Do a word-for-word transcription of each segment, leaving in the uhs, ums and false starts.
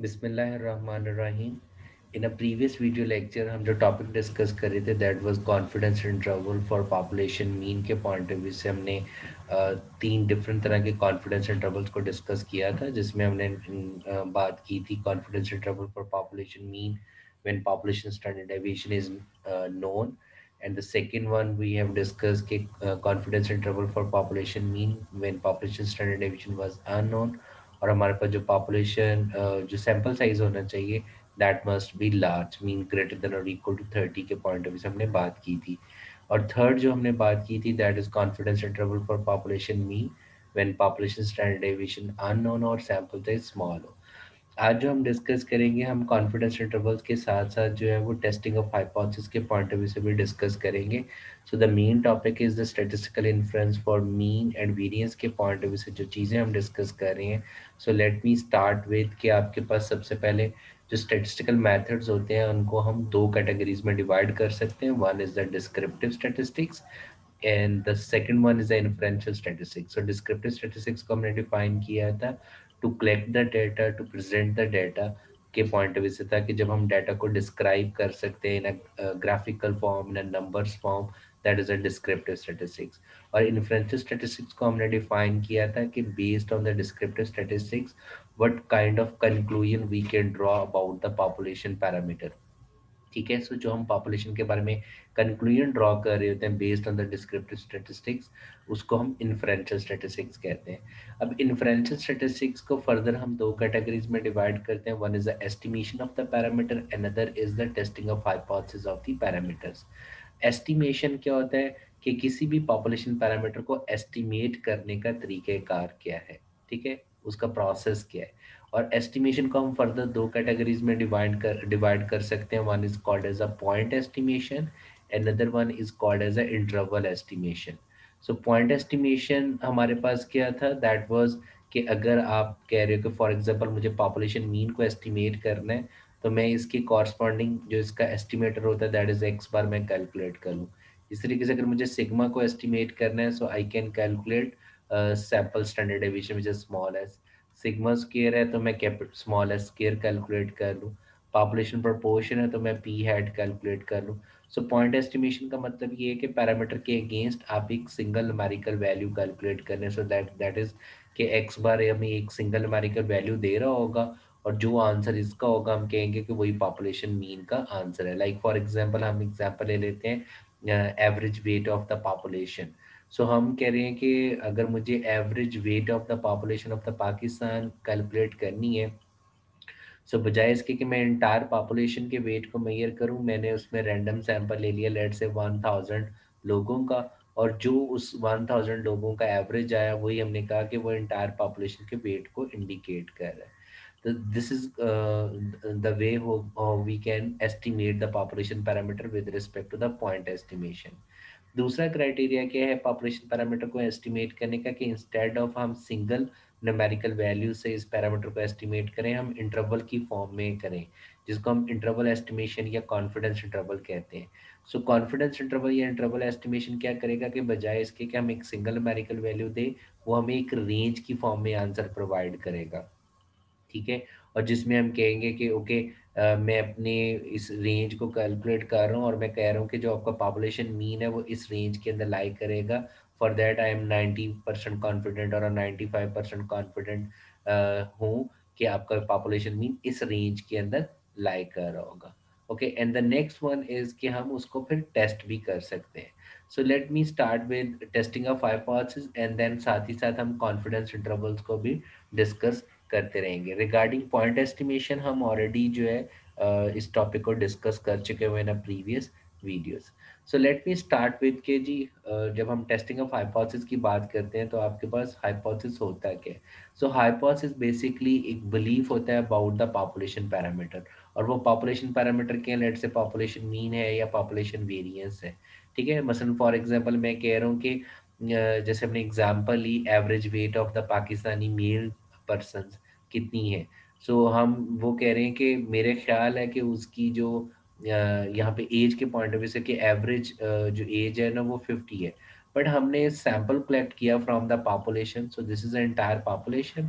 बिस्मिल्लाहिर्रहमानिर्रहीम। In a previous video lecture हम जो टॉपिक डिस्कस कर रहे थे that was confidence interval for population mean के पॉइंट ऑफ व्यू से हमने अ, तीन डिफरेंट तरह के कॉन्फिडेंस इंटरवल्स को डिस्कस किया था, जिसमें हमने अ, बात की थी confidence interval for population mean when population standard deviation is known, and the second one we have discussed कि uh, confidence interval for population mean when population standard deviation was unknown, और हमारे पास जो पॉपुलेशन जो sample size होना चाहिए that must be large mean greater than और equal to thirty के पॉइंट ऑफ व्यू से हमने बात की थी। और थर्ड जो हमने बात की थी that is confidence interval for population mean when population standard deviation unknown और सैंपल साइज स्मॉल हो। आज जो हम डिस्कस करेंगे हम कॉन्फिडेंस इंटरवल्स के साथ साथ जो है वो टेस्टिंग ऑफ हाइपोथेसिस के पॉइंट ऑफ व्यू से भी डिस्कस करेंगे। So the main topic is the statistical influence for mean and variance के पॉइंट ऑफ व्यू से जो चीज़ें हम डिस्कस कर रहे हैं। So let me start with कि आपके पास सबसे पहले जो स्टैटिस्टिकल मेथड्स होते हैं उनको हम दो कैटेगरीज में डिवाइड कर सकते हैं। One is the descriptive statistics and the second one is the inferential statistics. So descriptive statistics को हमने define किया था to collect the data, to present the data के point of view से था कि जब हम data को describe कर सकते हैं in a uh, graphical form, in a numbers form, that is a descriptive statistics. और inferential statistics को हमने define किया था कि based on the descriptive statistics, what kind of conclusion we can draw about the population parameter. ठीक है, सो जो हम पॉपुलेशन के बारे में कंक्लूजन ड्रॉ कर रहे होते हैं based on the descriptive statistics, उसको हम इन्फरेंशियल स्टैटिस्टिक्स कहते हैं। अब इन्फरेंशियल स्टैटिस्टिक्स को फर्दर हम दो कैटेगरीज में डिवाइड करते हैं। One is the estimation of the parameter, another is the testing of hypothesis of the parameters. Estimation क्या होता है कि किसी भी पॉपुलेशन पैरामीटर को एस्टिमेट करने का तरीक़ेकार क्या है, ठीक है, उसका प्रोसेस क्या है। और एस्टिमेशन को हम फर्दर दो कैटेगरीज में डिवाइड कर डिवाइड कर सकते हैं। One is called as a point estimation, another one is called as a interval estimation. So point estimation हमारे पास क्या था, दैट वाज कि अगर आप कह रहे हो कि फॉर एग्जांपल मुझे पॉपुलेशन मीन को एस्टिमेट करना है, तो मैं इसके कॉरस्पॉन्डिंग जो इसका एस्टिमेटर होता है दैट इज एक्स बार मैं कैलकुलेट कर लूँ। इस तरीके से अगर मुझे सिग्मा को एस्टिमेट करना है, so I can calculate sample standard deviation which is small S. Sigma square है तो मैं capital small S square calculate कर लूँ। पॉपुलेशन प्रोपोर्शन है तो मैं पी हेड कैलकुलेट कर लूँ। सो पॉइंट एस्टिमेशन का मतलब ये है कि पैरामीटर के अगेंस्ट आप एक सिंगल न्यूमेरिकल वैल्यू कैलकुलेट करने, सो दैट दैट इज कि एक्स बार हमें एक सिंगल न्यूमेरिकल वैल्यू दे रहा होगा और जो आंसर इसका होगा हम कहेंगे कि वही पॉपुलेशन मीन का आंसर है। लाइक फॉर एग्जांपल हम एग्जांपल ले लेते हैं average weight of the population. So हम कह रहे हैं कि अगर मुझे average weight of the population of the Pakistan calculate करनी है, सो बजाय इसके कि मैं इंटायर पॉपुलेशन के वेट को मेजर करूं, मैंने उसमें रैंडम सैंपल ले लिया लेट से वन थाउजेंड लोगों का, और जो उस वन थाउजेंड लोगों का एवरेज आया वही हमने कहा कि वो इंटायर पॉपुलेशन के वेट को इंडिकेट कर रहा है। तो this is the way how we can estimate the population parameter with respect to the point estimation. दूसरा क्राइटेरिया क्या है पॉपुलेशन पैरामीटर को एस्टिमेट करने का, कि इंस्टेड ऑफ हम सिंगल न्यूमेरिकल वैल्यू से इस पैरामीटर को एस्टिमेट करें, हम इंटरवल की फॉर्म में करें, जिसको हम इंटरवल एस्टिमेशन या कॉन्फिडेंस इंटरवल कहते हैं। सो कॉन्फिडेंस इंटरवल या इंटरवल एस्टिमेशन क्या करेगा कि बजाय इसके कि हम एक सिंगल न्यूमेरिकल वैल्यू दें, वो हमें एक रेंज की फॉर्म में आंसर प्रोवाइड करेगा, ठीक है। और जिसमें हम कहेंगे कि ओके अ, मैं अपने इस रेंज को कैलकुलेट कर रहा हूँ और मैं कह रहा हूँ कि जो आपका पॉपुलेशन मीन है वो इस रेंज के अंदर लाई करेगा। For that I am ninety percent confident और नाइन्टी फाइव परसेंट कॉन्फिडेंट हूँ कि आपका पॉपुलेशन मीन इस रेंज के अंदर लाई कर रहा होगा। Okay, and the next one is कि हम उसको फिर टेस्ट भी कर सकते हैं। So let me start with testing of hypothesis and then साथ ही साथ हम कॉन्फिडेंस इंटरवल्स को भी डिस्कस करते रहेंगे। रिगार्डिंग पॉइंट एस्टिमेशन हम ऑलरेडी जो है अ, इस टॉपिक को डिस्कस कर चुके हुए हैं previous videos. So let me start with के जी अ, जब हम टेस्टिंग ऑफ हाइपोथेसिस की बात करते हैं तो आपके पास हाइपोथेसिस होता क्या है। सो हाइपोथेसिस बेसिकली एक बिलीफ होता है अबाउट द पॉपुलेशन पैरामीटर, और वो पॉपुलेशन पैरामीटर के लेट से पॉपुलेशन मीन है या पॉपुलेशन वेरिएंस है, ठीक है। मसलन फॉर एग्जांपल मैं कह रहा हूँ कि अ, जैसे हमने एग्जांपल ली average weight of the Pakistani male person कितनी है। सो हम वो कह रहे हैं कि मेरे ख्याल है कि उसकी जो अ, यहाँ पे एज के पॉइंट ऑफ व्यू से कि एवरेज जो एज है ना वो फिफ्टी है। बट हमने सैंपल कलेक्ट किया from the population, so this is the entire population,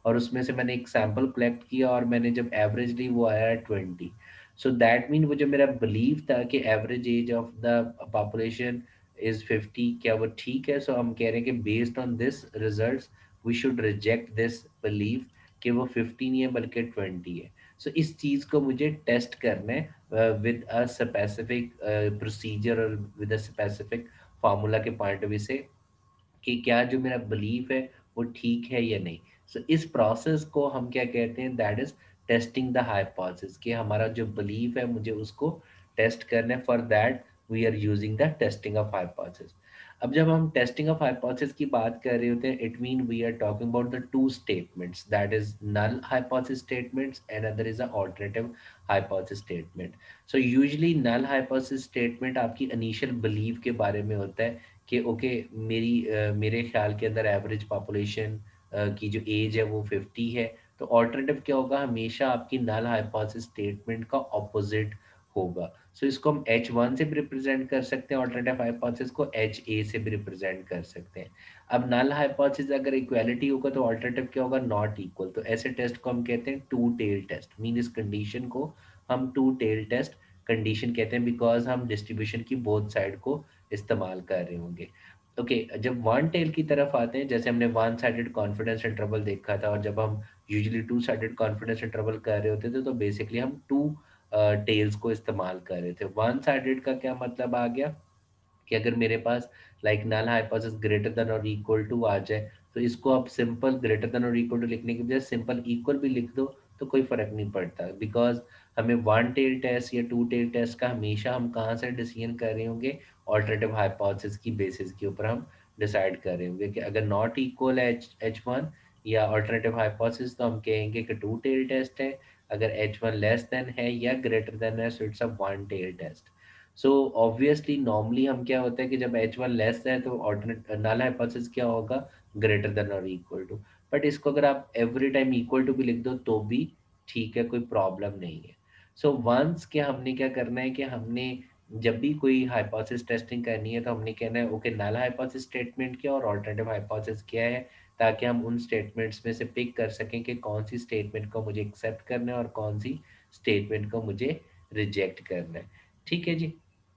और उसमें से मैंने एक सैंपल कलेक्ट किया और मैंने जब एवरेज ली वो आया ट्वेंटी। सो दैट मीन वो जो मेरा बिलीव था कि average age of the population is fifty, क्या वो ठीक है? सो हम कह रहे हैं कि based on this results we should reject this believe कि वो फिफ्टी नहीं है बल्कि ट्वेंटी है। सो so, इस चीज़ को मुझे टेस्ट करना है विद अ स्पेसिफिक प्रोसीजर और विद अ स्पेसिफिक फार्मूला के पॉइंट ऑफ व्यू से कि क्या जो मेरा बिलीफ है वो ठीक है या नहीं। सो so, इस प्रोसेस को हम क्या कहते हैं, that is testing the hypothesis, कि हमारा जो बिलीफ है मुझे उसको टेस्ट करना है। For that we are using the testing of hypothesis. अब जब हम टेस्टिंग ऑफ हाइपोथेसिस की बात कर रहे होते हैं, it mean we are talking about the two statements, that is null hypothesis statements and other is a alternative hypothesis statement. So usually null hypothesis statement आपकी इनिशियल बिलीफ के बारे में होता है कि ओके मेरी अ, मेरे ख्याल के अंदर एवरेज पॉपुलेशन की जो एज है वो फिफ्टी है। तो ऑल्टरनेटिव क्या होगा, हमेशा आपकी नल हाइपोथेसिस स्टेटमेंट का ऑपोजिट होगा। सो so, इसको हम एच वन से भी रिप्रेजेंट कर सकते हैं, ऑल्टरनेटिव हाइपोथेसिस को एच ए से भी रिप्रेजेंट कर सकते हैं। अब नल हाइपोथेसिस अगर इक्वालिटी होगा तो ऑल्टरनेटिव क्या होगा, नॉट इक्वल। तो ऐसे टेस्ट को हम कहते हैं टू टेल टेस्ट। मीन इस कंडीशन को हम टू टेल टेस्ट कंडीशन कहते हैं, बिकॉज हम डिस्ट्रीब्यूशन की बोथ साइड को इस्तेमाल कर रहे होंगे। ओके okay, जब वन टेल की तरफ आते हैं, जैसे हमने वन साइडेड कॉन्फिडेंस इंटरवल देखा था, और जब हम usually two sided confidence interval कर रहे होते थे तो बेसिकली हम टू टेल्स को इस्तेमाल कर रहे थे। वन साइडेड का क्या मतलब आ गया कि अगर मेरे पास like null hypothesis greater than और इक्वल टू आ जाए, तो इसको आप सिंपल ग्रेटर देन और इक्वल टू लिखने के बजाय सिंपल इक्वल भी लिख दो तो कोई फर्क नहीं पड़ता, बिकॉज हमें वन टेल टेस्ट या टू टेल टेस्ट का हमेशा हम कहाँ से डिसीजन कर रहे होंगे, ऑल्टरनेटिव हाइपोथेसिस की बेसिस के ऊपर हम डिसाइड कर रहे होंगे कि अगर नॉट इक्वल है एच एच वन या ऑल्टरनेटिव हाइपोथेसिस, तो हम कहेंगे कि टू टेल टेस्ट है। अगर एच वन लेस देन है या ग्रेटर देन है, so it's a one tail test. So obviously normally हम क्या होता है कि जब एच वन लेस है तो ऑल्टरनेट नल हाइपोथेसिस क्या होगा, ग्रेटर देन और इक्वल टू। बट इसको अगर आप एवरी टाइम इक्वल टू भी लिख दो तो भी ठीक है, कोई प्रॉब्लम नहीं है। सो वंस क्या हमने क्या करना है कि हमने जब भी कोई हाइपोथेसिस टेस्टिंग करनी है तो हमने कहना है ओके नल हाइपोथेसिस स्टेटमेंट क्या और ऑल्टरनेटिव हाइपोथेसिस क्या है, ताकि हम उन स्टेटमेंट्स में से पिक कर सकें कि कौन सी स्टेटमेंट को मुझे एक्सेप्ट करना है और कौन सी स्टेटमेंट को मुझे रिजेक्ट करना है। ठीक है जी।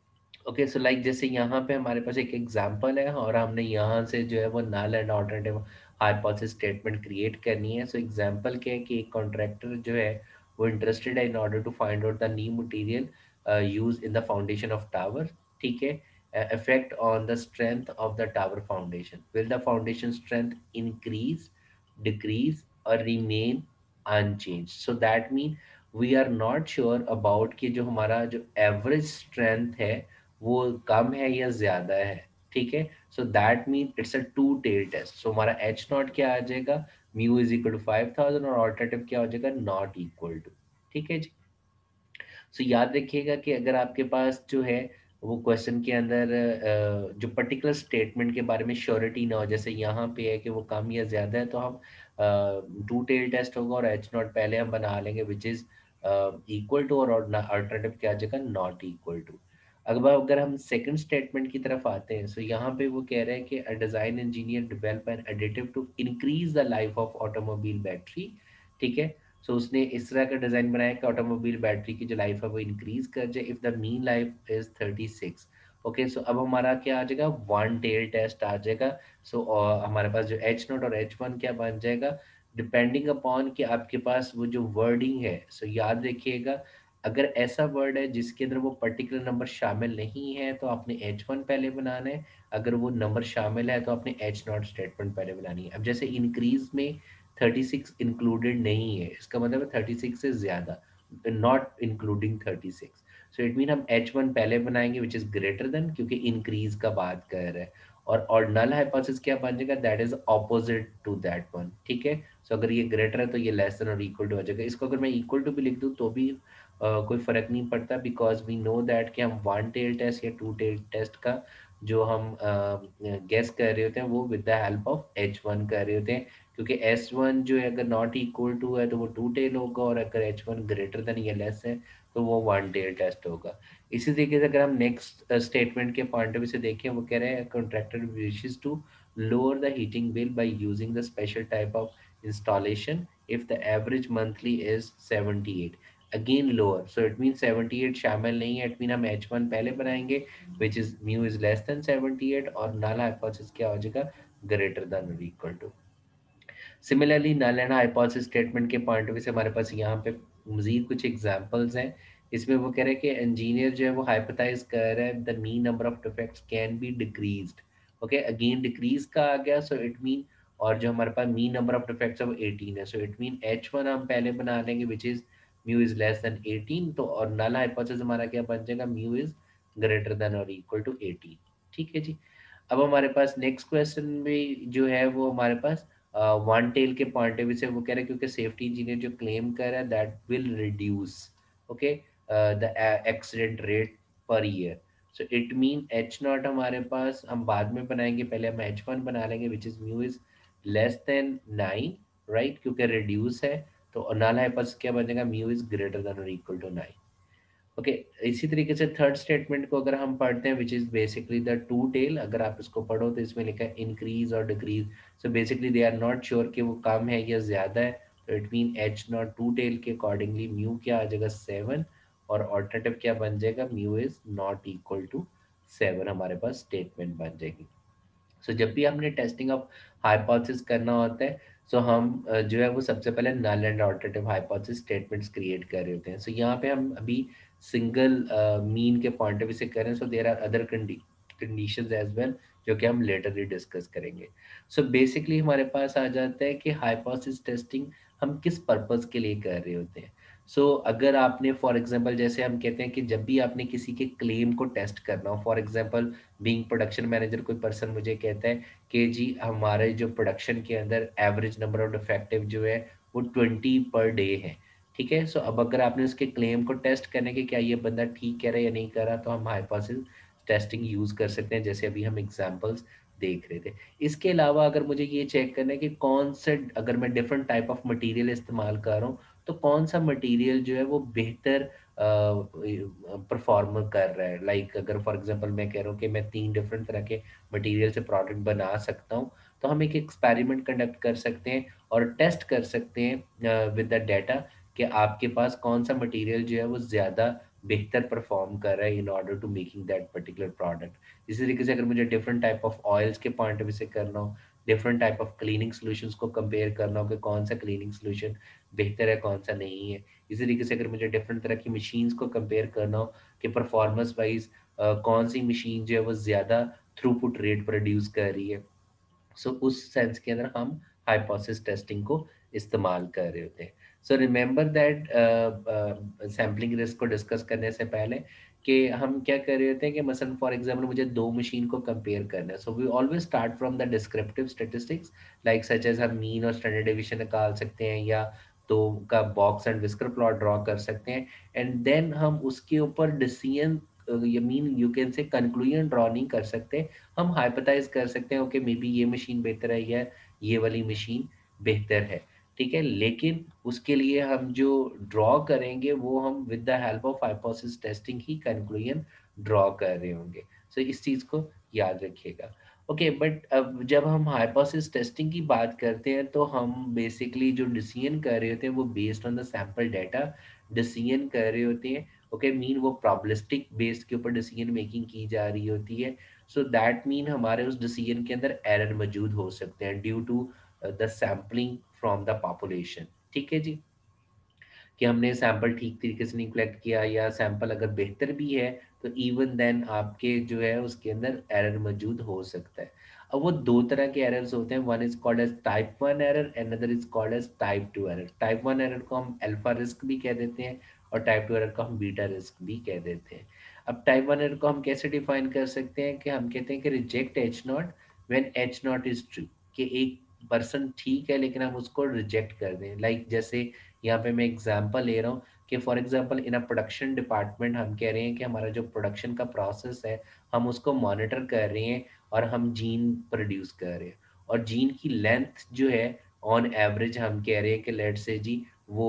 ओके सो लाइक जैसे यहाँ पे हमारे पास एक एग्जांपल है और हमने यहाँ से जो है वो null and alternative hypothesis statement create करनी है। सो एग्जांपल क्या है कि एक कॉन्ट्रैक्टर जो है वो इंटरेस्टेड है in order to find out the new material use in the foundation of tower. ठीक है, effect on the strength of the tower foundation, will the foundation strength increase, decrease और remain unchange. So that mean we are not sure about कि जो हमारा जो average strength है वो कम है या ज्यादा है। ठीक है, so that mean it's a two tail test. So हमारा एच नॉट क्या आ जाएगा, mu is equal to five thousand और ऑल्टरनेटिव क्या हो जाएगा, नॉट इक्वल टू। ठीक है जी। सो याद रखिएगा कि अगर आपके पास जो है वो क्वेश्चन के अंदर अ, जो पर्टिकुलर स्टेटमेंट के बारे में श्योरिटी ना हो, जैसे यहाँ पे है कि वो कम या ज़्यादा है, तो हम टू टेल टेस्ट होगा और एच नॉट पहले हम बना लेंगे विच इज़ इक्वल टू, और अल्टरनेटिव क्या आ जाएगा, नॉट इक्वल टू। अगर अगर हम सेकंड स्टेटमेंट की तरफ आते हैं, सो यहाँ पे वो कह रहे हैं कि a design engineer develop an additive to increase the life of automobile battery. ठीक है, सो उसने इस तरह का डिज़ाइन बनाया कि ऑटोमोबाइल बैटरी की जो लाइफ है वो इंक्रीज कर जाए if the mean life is thirty six. Okay so अब हमारा क्या आ जाएगा, वन टेल टेस्ट आ जाएगा। सो so, हमारे पास जो एच नोट और एच वन क्या बन जाएगा, डिपेंडिंग अपॉन कि आपके पास वो जो वर्डिंग है। सो so, याद रखिएगा अगर ऐसा वर्ड है जिसके अंदर वो पर्टिकुलर नंबर शामिल नहीं है तो आपने एच वन पहले बनाना है, अगर वो नंबर शामिल है तो आपने एच नॉट स्टेटमेंट पहले बनानी है। अब जैसे इंक्रीज में थर्टी सिक्स इंक्लूडेड नहीं है, इसका मतलब है थर्टी सिक्स से ज़्यादा, not including thirty six. So it mean हम एच वन पहले बनाएंगे विच इज़ ग्रेटर देन, क्योंकि इंक्रीज का बात कर रहे हैं। और और नल हाइपोथेसिस क्या बन जाएगा, that is opposite to that one. ठीक है, सो अगर ये ग्रेटर है तो ये लेस देन और इक्वल टू आ जाएगा। इसको अगर मैं इक्वल टू भी लिख दूँ तो भी uh, कोई फर्क नहीं पड़ता, बिकॉज वी नो दैट कि हम वन टेल टेस्ट या टू टेल टेस्ट का जो हम गेस कर रहे होते हैं वो with the help of H one कर रहे होते हैं, क्योंकि एस वन जो है अगर नॉट इक्वल टू है तो वो टू टेल होगा, और अगर एच वन ग्रेटर देन या लेस है तो वो वन टेल टेस्ट होगा। इसी तरीके से अगर हम नेक्स्ट स्टेटमेंट के पॉइंट ऑफ व्यू से देखें, वो कह रहे हैं contractor wishes to lower the heating bill by using the special type of installation if the average monthly is seventy-eight, again lower, so it means seventy-eight शामिल नहीं है, it mean हम एच वन पहले बनाएंगे which is mu is less than seventy-eight, और null hypothesis क्या हो जाएगा, greater than or equal to। Similarly null and hypothesis statement के पॉइंट ऑफ व्यू से हमारे पास यहाँ पे मजीद कुछ एग्जांपल्स हैं। इसमें वो कह रहे हैं कि इंजीनियर जो है वो हाइपोथेसाइज कर रहा है the mean number of defects can be decreased. Okay, again decrease का आ गया, सो इट मीन, और जो हमारे पास मीन नंबर ऑफ डिफेक्ट्स है वो एटीन है, so it mean H one हम पहले बना लेंगे which is mu is less than eighteen, तो और नल हाइपोथेसिस हमारा क्या बन जाएगा, म्यू इज ग्रेटर देन और इक्वल टू एटीन। ठीक है जी। अब हमारे पास नेक्स्ट क्वेश्चन भी जो है वो हमारे पास वन टेल के पॉइंट ऑफ व्यू से वो कह रहे हैं क्योंकि सेफ्टी इंजीनियर जो क्लेम कर रहा है that will reduce, okay, the accident rate per year. So it mean H not हमारे पास हम बाद में बनाएंगे, पहले हम एच वन बना लेंगे which is mu is less than nine, right, क्योंकि रिड्यूस है, तो नल है पास क्या बनेगा, म्यू इज ग्रेटर देन और इक्वल टू नाइन। ओके, इसी तरीके से थर्ड स्टेटमेंट को अगर हम पढ़ते हैं which is basically the two tail, अगर आप इसको पढ़ो तो इसमें लिखा है इंक्रीज और decrease, so basically they are not sure कि वो कम है या ज़्यादा है, तो it mean H not two tail के अकॉर्डिंगली म्यू क्या आ जाएगा, सेवन, और ऑल्टरनेटिव क्या बन जाएगा, mu is not equal to seven, हमारे पास स्टेटमेंट बन जाएगी। सो जब भी हमने टेस्टिंग ऑफ हाइपोथेसिस करना होता है, सो हम अ, जो है वो सबसे पहले null and alternative hypothesis statements create कर रहे होते हैं। सो यहाँ पे हम अभी सिंगल मीन के पॉइंट ऑफ व्यू से करें, so there are other conditions as well जो कि हम लेटरली डिस्कस करेंगे। सो बेसिकली हमारे पास आ जाता है कि हाइपोथेसिस टेस्टिंग हम किस पर्पस के लिए कर रहे होते हैं। सो so, अगर आपने फॉर एग्जांपल, जैसे हम कहते हैं कि जब भी आपने किसी के क्लेम को टेस्ट करना हो, for example being production manager, कोई पर्सन मुझे कहता है कि जी हमारे जो प्रोडक्शन के अंदर एवरेज नंबर ऑफ डिफेक्टिव जो है वो ट्वेंटी पर डे है। ठीक है, सो अब अगर आपने उसके क्लेम को टेस्ट करने के क्या ये बंदा ठीक कह रहा है या नहीं कर रहा, तो हम हाइपोथेसिस टेस्टिंग यूज़ कर सकते हैं, जैसे अभी हम एग्जांपल्स देख रहे थे। इसके अलावा अगर मुझे ये चेक करना है कि कौन से, अगर मैं डिफरेंट टाइप ऑफ मटेरियल इस्तेमाल कर रहा हूँ, तो कौन सा मटेरियल जो है वो बेहतर परफॉर्म कर रहा है। लाइक like, अगर फॉर एग्जांपल मैं कह रहा हूँ कि मैं तीन डिफरेंट तरह के मटेरियल से प्रोडक्ट बना सकता हूँ, तो हम एक एक्सपेरिमेंट कंडक्ट कर सकते हैं और टेस्ट कर सकते हैं विद द डाटा कि आपके पास कौन सा मटेरियल जो है वो ज़्यादा बेहतर परफॉर्म कर रहा है in order to making that particular product. इसी तरीके से अगर मुझे डिफरेंट टाइप ऑफ ऑयल्स के पॉइंट ऑफ व्यू से करना हो, different type of cleaning solutions को कंपेयर करना हो कि कौन सा क्लीनिंग सॉल्यूशन बेहतर है, कौन सा नहीं है। इसी तरीके से अगर मुझे डिफरेंट तरह की मशीन्स को कंपेयर करना हो कि परफॉर्मेंस वाइज कौन सी मशीन जो है वो ज़्यादा थ्रूपुट रेट प्रोड्यूस कर रही है, सो उस सेंस के अंदर हम हाइपोथेसिस टेस्टिंग को इस्तेमाल कर रहे होते हैं। So remember that sampling risk को डिस्कस करने से पहले कि हम क्या कर रहे होते हैं कि मसलन फॉर एग्जांपल मुझे दो मशीन को कंपेयर करना है, so we always start from the descriptive statistics, like such as हम मीन और स्टैंडर्ड डेविएशन निकाल सकते हैं या तो का box and whisker plot draw कर सकते हैं, एंड देन हम उसके ऊपर डिसीजन, ये mean you can say conclusion draw नहीं कर सकते, हम हाइपोथेसाइज कर सकते हैं ओके मे बी ये मशीन बेहतर है या ये वाली मशीन बेहतर है। ठीक है, लेकिन उसके लिए हम जो ड्रॉ करेंगे वो हम with the help of hypothesis testing ही कंक्लूजन ड्रॉ कर रहे होंगे। सो so, इस चीज़ को याद रखिएगा। ओके, बट अब जब हम हाइपोथेसिस टेस्टिंग की बात करते हैं तो हम बेसिकली जो डिसीजन कर रहे होते हैं वो based on the sample data decision कर रहे होते हैं। ओके, मीन वो प्रॉब्लिस्टिक बेस्ड के ऊपर डिसीजन मेकिंग की जा रही होती है। सो दैट मीन हमारे उस डिसीजन के अंदर एरर मौजूद हो सकते हैं due to the sampling from the population. ठीक है जी, कि हमने सैंपल ठीक तरीके से नहीं कलेक्ट किया या सैंपल अगर बेहतर भी है तो इवन देन आपके जो है उसके अंदर एरर मौजूद हो सकता है। अब वो दो तरह के एरर्स होते हैं, one is called as type one error and other is called as type two error. Type one error को हम अल्फा रिस्क भी कह देते हैं और टाइप टू एरर को हम बीटा रिस्क भी कह देते हैं। अब टाइप वन एरर को हम कैसे डिफाइन कर सकते हैं कि हम कहते हैं कि reject H not when H not is true, कि एक पर्सन ठीक है लेकिन हम उसको रिजेक्ट कर दें। लाइक like जैसे यहाँ पे मैं एग्जांपल ले रहा हूँ कि for example in a production department हम कह रहे हैं कि हमारा जो प्रोडक्शन का प्रोसेस है हम उसको मॉनिटर कर रहे हैं और हम जीन प्रोड्यूस कर रहे हैं, और जीन की लेंथ जो है ऑन एवरेज हम कह रहे हैं कि लेट से जी वो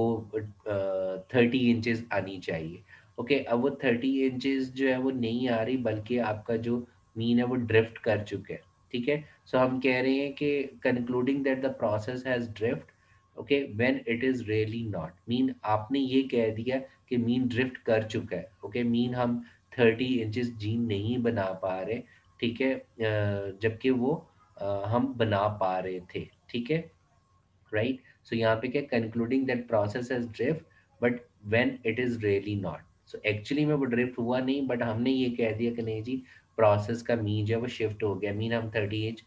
थर्टी इंचेस आनी चाहिए। ओके, अब वो थर्टी इंचेस जो है वो नहीं आ रही बल्कि आपका जो मीन है वो ड्रिफ्ट कर चुका है। ठीक है, सो हम कह रहे हैं कि concluding that the process has drift, okay, when it is really not, mean आपने ये कह दिया कि मीन ड्रिफ्ट कर चुका है। ओके, मीन हम थर्टी इंचेस जीन नहीं बना पा रहे, ठीक है, अ, जबकि वो अ, हम बना पा रहे थे, ठीक है, राइट। सो यहाँ पे क्या, concluding that process as drift but when it is really not. So actually में वो ड्रिफ्ट हुआ नहीं, बट हमने ये कह दिया कि नहीं जी, प्रोसेस का मीन जो है वो शिफ्ट हो गया, मीन हम थर्टी इंच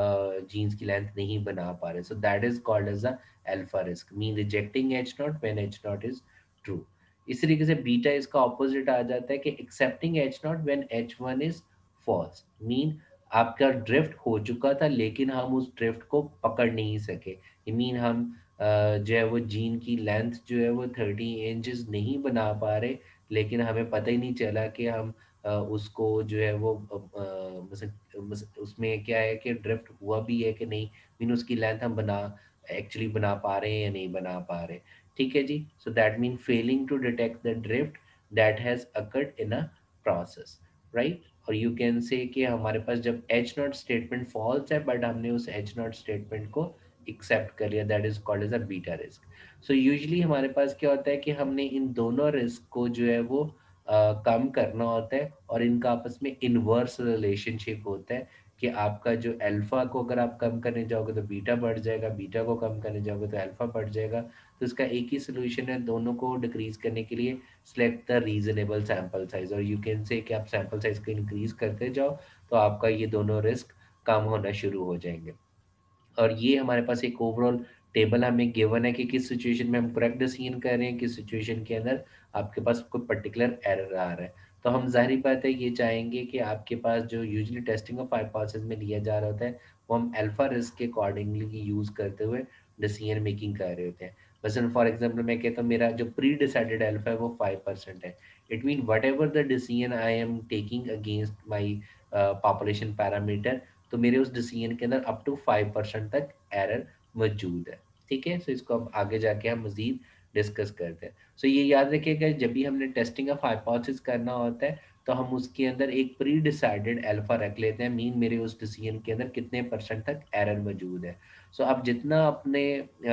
जीन्स की लेंथ नहीं बना पा रहे। So that is called as the alpha risk, mean rejecting H not when H not is true. इस तरीके से बीटा इसका ऑपोजिट आ जाता है कि accepting H not when H one is false, mean आपका ड्रिफ्ट हो चुका था लेकिन हम उस ड्रिफ्ट को पकड़ नहीं सके। आई मीन हम अ, जो है वो जीन की लेंथ जो है वो थर्टी इंचेस नहीं बना पा रहे, लेकिन हमें पता ही नहीं चला कि हम अ, उसको जो है वो अ, अ, मतलब मतलब उसमें क्या है कि ड्रिफ्ट हुआ भी है कि नहीं, मीन उसकी लेंथ हम बना एक्चुअली बना पा रहे हैं या नहीं बना पा रहे। ठीक है जी, so that mean failing to detect the drift that has occurred in a process, right. और यू कैन से कि हमारे पास जब एच नॉट स्टेटमेंट फॉल्स है बट हमने उस एच नॉट स्टेटमेंट को एक्सेप्ट कर लिया, that is called as a beta risk. So usually हमारे पास क्या होता है कि हमने इन दोनों रिस्क को जो है वो अ, कम करना होता है, और इनका आपस में इनवर्स रिलेशनशिप होता है कि आपका जो अल्फा को अगर आप कम करने जाओगे तो बीटा बढ़ जाएगा, बीटा को कम करने जाओगे तो अल्फा बढ़ जाएगा। तो इसका एक ही सोल्यूशन है दोनों को डिक्रीज करने के लिए, select the reasonable sample size. और यू कैन से कि आप सैंपल साइज को इंक्रीज करते जाओ तो आपका ये दोनों रिस्क कम होना शुरू हो जाएंगे। और ये हमारे पास एक ओवरऑल टेबल हमें गिवन है कि किस सिचुएशन में हम करेक्ट डिसीजन कर रहे हैं, किस सिचुएशन के अंदर आपके पास कोई पर्टिकुलर एरर आ रहा है। तो हम जाहिर बात है ये चाहेंगे कि आपके पास जो यूजली टेस्टिंग ऑफ हाइपोथेसिस में लिया जा रहा होता है वो हम अल्फा रिस्क के अकॉर्डिंगली यूज करते हुए डिसीजन मेकिंग कर रहे होते हैं। मसलन फॉर एग्जांपल मैं कहता हूँ मेरा जो प्री डिसाइडेड अल्फा है वो फाइव परसेंट है। It mean whatever the decision I am taking against my population parameter, तो मेरे उस डिसीजन के अंदर अप टू फाइव परसेंट तक एरर मौजूद है। ठीक है, सो इसको अब आगे जाके हम मजीद डिस्कस करते हैं। सो ये याद रखिएगा जब भी हमने टेस्टिंग ऑफ हाइपोथेसिस करना होता है तो हम उसके अंदर एक प्री डिसाइडेड अल्फा रख लेते हैं, मीन मेरे उस डिसीजन के अंदर कितने परसेंट तक एरर मौजूद है। सो आप जितना अपने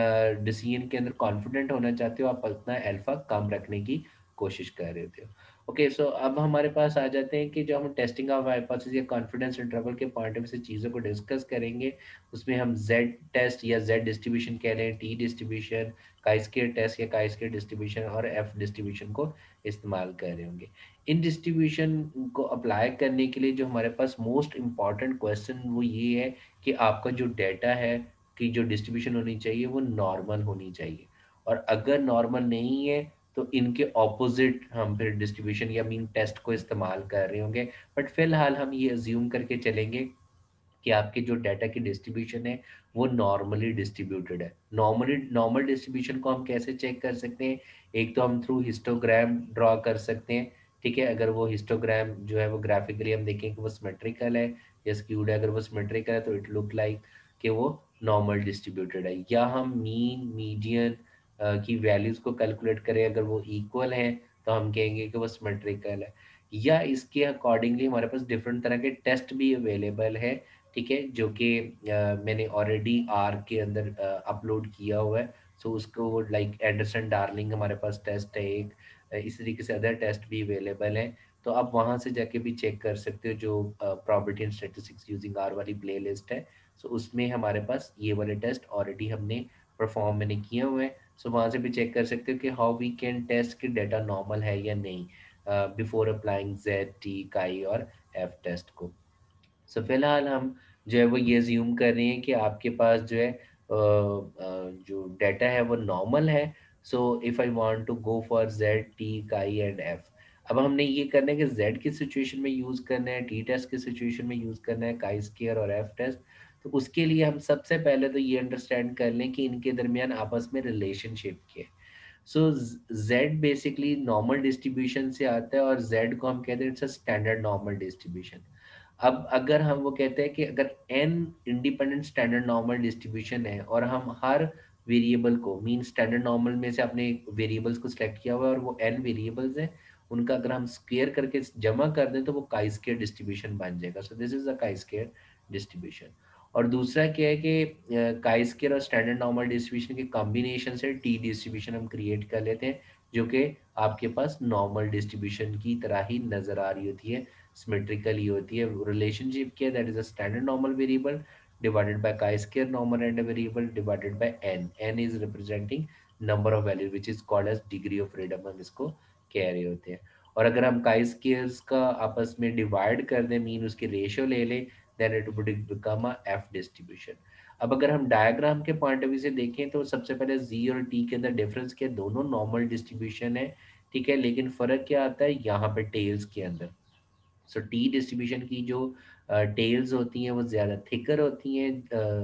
डिसीजन के अंदर कॉन्फिडेंट होना चाहते हो आप उतना अल्फा कम रखने की कोशिश कर रहे होते हो। ओके, सो अब हमारे पास आ जाते हैं कि जो हम टेस्टिंग ऑफ हाइपोथेसिस या कॉन्फिडेंस इंटरवल के पॉइंट ऑफ व्यू से चीज़ों को डिस्कस करेंगे। उसमें हम जेड टेस्ट या जेड डिस्ट्रीब्यूशन कह लें, T distribution, chi square test या काई स्क्वायर डिस्ट्रीब्यूशन और एफ डिस्ट्रीब्यूशन को इस्तेमाल कर रहे होंगे। इन डिस्ट्रीब्यूशन को अप्लाई करने के लिए जो हमारे पास मोस्ट इम्पॉर्टेंट क्वेश्चन वो ये है कि आपका जो डेटा है कि जो डिस्ट्रीब्यूशन होनी चाहिए वो नॉर्मल होनी चाहिए। और अगर नॉर्मल नहीं है तो इनके ऑपोजिट हम फिर डिस्ट्रीब्यूशन या मीन टेस्ट को इस्तेमाल कर रहे होंगे। बट फिलहाल हम ये अज्यूम करके चलेंगे कि आपके जो डाटा की डिस्ट्रीब्यूशन है वो नॉर्मली डिस्ट्रीब्यूटेड है। नॉर्मली नॉर्मल डिस्ट्रीब्यूशन को हम कैसे चेक कर सकते हैं, एक तो हम थ्रू हिस्टोग्राम ड्रॉ कर सकते हैं। ठीक है, अगर वो हिस्टोग्राम जो है वो ग्राफिकली हम देखें कि वो सिमेट्रिकल है या स्क्यूड है, अगर वो सिमेट्रिकल है तो इट लुक लाइक कि वो नॉर्मल डिस्ट्रीब्यूटेड है। या हम मीन मीडियन की वैल्यूज को कैलकुलेट करें, अगर वो इक्वल हैं तो हम कहेंगे कि वो सिमेट्रिकल है। या इसके अकॉर्डिंगली हमारे पास डिफरेंट तरह के टेस्ट भी अवेलेबल है। ठीक है, जो कि अ, मैंने ऑलरेडी आर के अंदर अपलोड किया हुआ है। सो उसको लाइक एंडरसन डार्लिंग हमारे पास टेस्ट है एक, अ, इस तरीके से अदर टेस्ट भी अवेलेबल हैं। तो आप वहाँ से जाके भी चेक कर सकते हो, जो probability and statistics using R वाली प्ले लिस्ट है। सो उसमें हमारे पास ये वाले टेस्ट ऑलरेडी हमने परफॉर्म मैंने किए हुए हैं। सो वहाँ से भी चेक कर सकते हो कि हाउ वी कैन टेस्ट कि डेटा नॉर्मल है या नहीं बिफोर अप्लाइंग जेड टी काई और एफ टेस्ट को। सो फिलहाल हम जो है वो ये अज्यूम कर रहे हैं कि आपके पास जो है अ, अ, जो डाटा है वो नॉर्मल है। So if I want to go for Z T chi and F, अब हमने ये करना है कि जेड की सिचुएशन में यूज़ करना है, टी टेस्ट की सिचुएशन में यूज़ करना है, काई स्क्वायर और एफ टेस्ट। तो उसके लिए हम सबसे पहले तो ये अंडरस्टैंड कर लें कि इनके दरमियान आपस में रिलेशनशिप क्या है। So Z basically normal distribution से आता है और जेड को हम कहते हैं it's a standard normal distribution. अब अगर हम वो कहते हैं कि अगर an independent standard normal distribution है और हम हर वेरिएबल को मीन स्टैंडर्ड नॉर्मल में से अपने वेरिएबल्स को सिलेक्ट किया हुआ है और वो एन वेरिएबल्स हैं, उनका अगर हम स्क्वेयर करके जमा कर दें तो वो काई स्क्वेयर डिस्ट्रीब्यूशन बन जाएगा। सो दिस इज अ काई स्क्वेयर डिस्ट्रीब्यूशन। और दूसरा क्या है कि काई स्क्वायर और स्टैंडर्ड नॉर्मल डिस्ट्रीब्यूशन के कॉम्बिनेशन से टी डिस्ट्रीब्यूशन हम क्रिएट कर लेते हैं, जो कि आपके पास नॉर्मल डिस्ट्रीब्यूशन की तरह ही नजर आ रही होती है, सिमेट्रिकली होती है। रिलेशनशिप क्या है, that is a standard normal variable divided by chi square normal and variable divided by n. n is representing number of values which is called as degree of freedom, हम इसको कह रहे होते हैं। और अगर हम chi squares का आपस में डिवाइड कर दें, मीन उसकी रेशियो ले लें, then it would become a F distribution. अब अगर हम डायग्राम के पॉइंट ऑफ व्यू से देखें तो सबसे पहले जी और टी के अंदर डिफरेंस क्या है, दोनों नॉर्मल डिस्ट्रीब्यूशन है, ठीक है, लेकिन फर्क क्या आता है यहाँ पे टेल्स के अंदर। सो टी डिस्ट्रीब्यूशन की जो टेल्स होती हैं वो ज़्यादा थिकर होती हैं,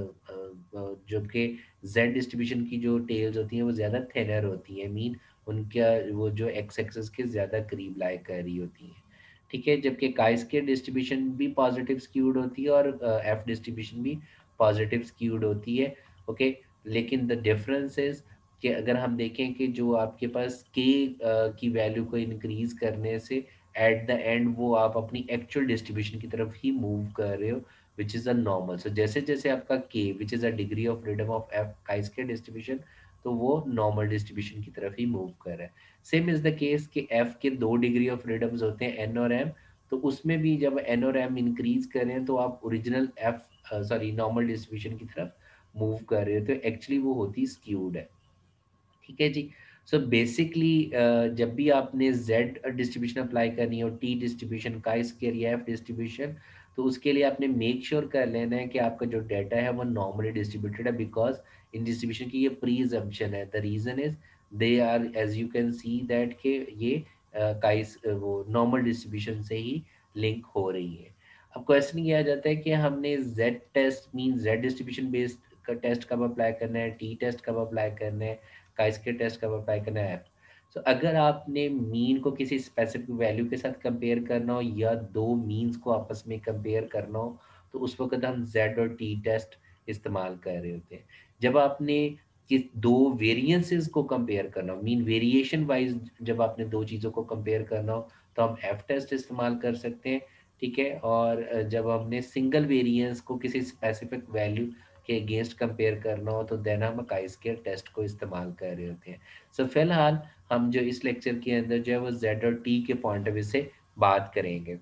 जबकि जेड डिस्ट्रीब्यूशन की जो टेल्स होती हैं वो ज़्यादा थिनर होती हैं, मीन उनका वो जो एक्स एक्सेस के ज़्यादा करीब लाई कर रही होती हैं, ठीक है। जबकि काई स्क्वायर डिस्ट्रीब्यूशन भी पॉजिटिव स्क्यूड होती है और एफ डिस्ट्रीब्यूशन भी पॉजिटिव स्क्यूड होती है, ओके। लेकिन द डिफरेंस इज कि अगर हम देखें कि जो आपके पास के की वैल्यू को इंक्रीज करने से एट द एंड वो आप अपनी एक्चुअल डिस्ट्रीब्यूशन की तरफ ही मूव कर रहे हो, विच इज़ अ नॉर्मल। सो जैसे जैसे आपका K which is a degree of freedom of F chi square distribution, तो वो नॉर्मल डिस्ट्रीब्यूशन की तरफ ही मूव कर रहा है। सेम इज़ द केस कि एफ के दो डिग्री ऑफ फ्रीडम्स होते हैं, एन और एम। तो उसमें भी जब एन और एम इंक्रीज करें तो आप original F sorry normal distribution की तरफ मूव कर रहे हो, तो एक्चुअली वो होती स्क्यूड है, ठीक है जी। सो बेसिकली जब भी आपने जेड डिस्ट्रीब्यूशन अप्लाई करनी हो, टी डिस्ट्रीब्यूशन का स्क्वायर या एफ डिस्ट्रीब्यूशन, तो उसके लिए आपने मेक श्योर sure कर लेना है कि आपका जो डाटा है वो नॉर्मली डिस्ट्रीब्यूटेड है, बिकॉज इन डिस्ट्रीब्यूशन की ये प्री जम्पशन है। The reason is they are as you can see that के ये काइस वो नॉर्मल डिस्ट्रीब्यूशन से ही लिंक हो रही है। अब क्वेश्चन ये आ जाता है कि हमने Z test mean Z distribution based का टेस्ट कब अप्लाई करना है, टी टेस्ट कब अप्लाई करना है, का इसके टेस्ट कब अप्लाई करना है। सो अगर आपने मीन को किसी स्पेसिफिक वैल्यू के साथ कंपेयर करना हो या दो मीन्स को आपस में कंपेयर करना हो, तो उस वक्त हम जेड और टी टेस्ट इस्तेमाल कर रहे होते हैं। जब आपने किस दो वेरिएंसेस को कंपेयर करना हो, मीन वेरिएशन वाइज जब आपने दो चीज़ों को कंपेयर करना हो, तो हम एफ टेस्ट इस्तेमाल कर सकते हैं, ठीक है। और अ, जब हमने सिंगल वेरिएंस को किसी स्पेसिफिक वैल्यू के अगेंस्ट कंपेयर करना हो, तो देन हम काई स्क्वायर टेस्ट को इस्तेमाल कर रहे होते हैं। सो so, फिलहाल हम जो इस लेक्चर के अंदर जो है वो जेड और टी के पॉइंट ऑफ व्यू से बात करेंगे,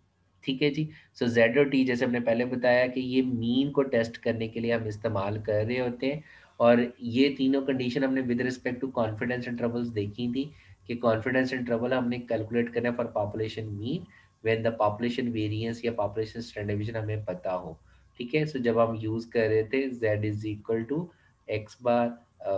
ठीक है जी। सो जेड और टी जैसे हमने पहले बताया कि ये मीन को टेस्ट करने के लिए हम इस्तेमाल कर रहे होते हैं। और ये तीनों कंडीशन हमने with respect to confidence intervals देखी थी कि कॉन्फिडेंस इंटरवल हमने कैलकुलेट करना for population mean when the population variance या पॉपुलेशन स्टैंडर्ड डिवीजन हमें पता हो, ठीक है। सो जब हम यूज कर रहे थे Z is equal to X bar